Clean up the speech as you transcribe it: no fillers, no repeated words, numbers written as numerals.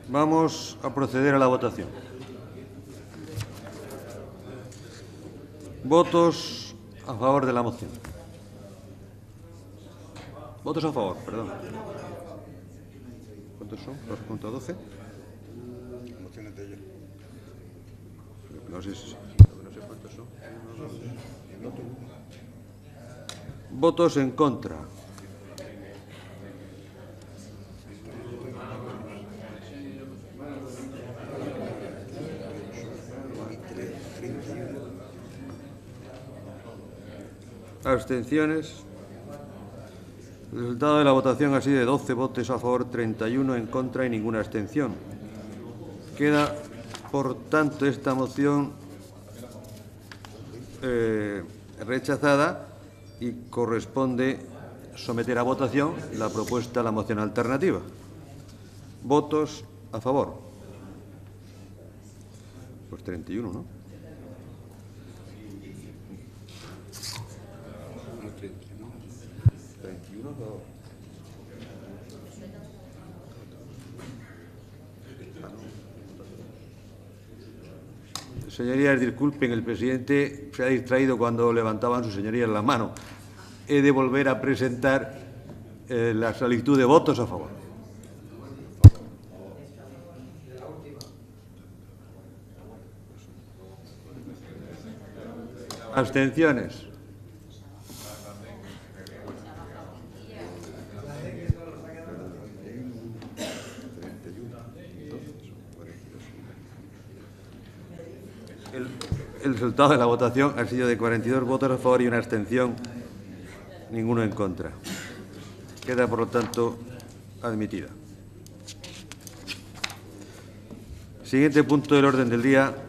Vamos a proceder a la votación. Votos a favor de la moción. Votos a favor, perdón. ¿Cuántos son? 2.12. Mociones de ellos. No sé cuántos son. Votos en contra. Abstenciones. El resultado de la votación ha sido de 12 votos a favor, 31 en contra y ninguna abstención. Queda, por tanto, esta moción rechazada y corresponde someter a votación la propuesta a la moción alternativa. Votos a favor. Pues 31, ¿no? Señorías, disculpen, el presidente se ha distraído cuando levantaban sus señorías la mano. He de volver a presentar la solicitud de votos a favor. Abstenciones. El resultado de la votación ha sido de 42 votos a favor y una abstención, ninguno en contra. Queda, por lo tanto, admitida. Siguiente punto del orden del día.